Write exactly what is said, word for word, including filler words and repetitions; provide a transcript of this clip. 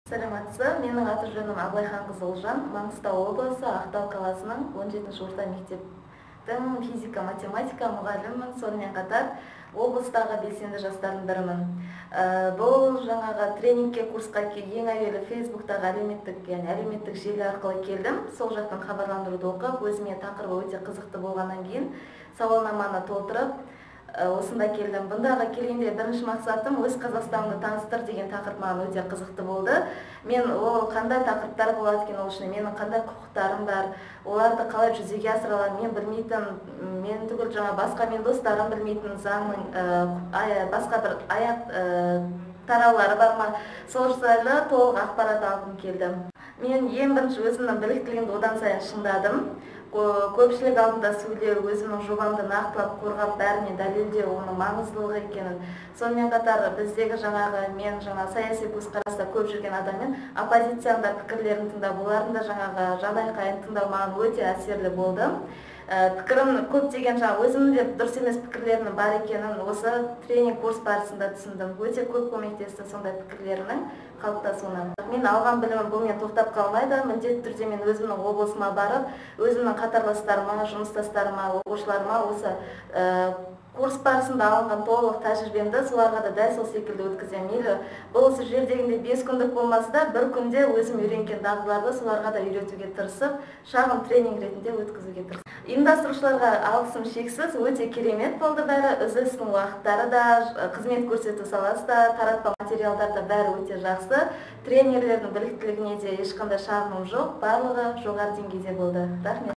Саламатсыз, менің аты жөнім Аблайханқызы Ұлжан, Маңғыстау облысы Ақтау қаласының он жетінші орта мектептің физика-математика мұғалімімін, сонымен қатар облыстағы белсенді жастардың бірімін. Бұл жаңағы тренингке, курсқа ең әуелі Фейсбуктағы әлеуметтік, яғни әлеуметтік желі арқылы келдім. Сол жақтан хабарландыруды оқып, өзіме тақырыбы өте қызықты болғаннан кейін сауалнаманы толтырып, осында келдім. Бұндағы келгенде бірінші мақсатым өз Қазақстанымды таныстыр деген тақырып маған өте қызықты болды. Мен ол қандай тақырыптар болады екен, ол үшін менің қандай құқықтарым бар, оларды қалай жүзеге асыра аламын, мен білмейтін, мен түгіл жаңа басқа мен достарым білмейтін заңның басқа бір аяқ тараулары бар ма, сол жайлы толық ақпарат алғым келді. Мен ең бірінші өзімнің біліктілігімді одан сайын шыңдадым. Көпшілік алдында сөйлеу, өзімнің жобамды нақтылап, қорғап, бәріне дәлелдеу, оның маңыздылығы екенін. Сонымен қатар біздегі жаңағы мен жаңа саяси көзқараста көп жүрген адаммен оппозицияның да пікірлерін тыңдап, олардың да жаңағы жан-айқайын тыңдау маған өте әсерлі болды. Пікірім көптеген жаңа өзімнің де дұрыс емес пікірлерінің бар екенін осы тренинг курс барысында түсіндім. Өте көп көмектесті сондай пікірлерінің қалыптасуына. Мен алған білімім бұлмен тоқтап қалмайды. Міндетті түрде мен өзімнің облысыма барып, өзімнің қатарластарыма, жұмыстастарыма, оқушыларыма осы курс барысында алынған толық тәжірибемді соларға да дәл сол секілді өткіземін. Мейлі бұл осы жердегінде бес күндік болмаса да бір күнде өзім үйренген дағдыларды соларға да үйретуге тырысып, шағын тренинг ретінде өткізуге тырысып. Ұйымдастырушыларға алғысым шексіз, өте керемет болды бәрі. Үзілістің уақыттары да, қызмет көрсету саласы да, таратпа материалдар да бәрі өте жақсы. Тренерлердің біліктілігіне де ешқандай шағымым жоқ, барлығы жоғары деңгейде болды. Рахмет.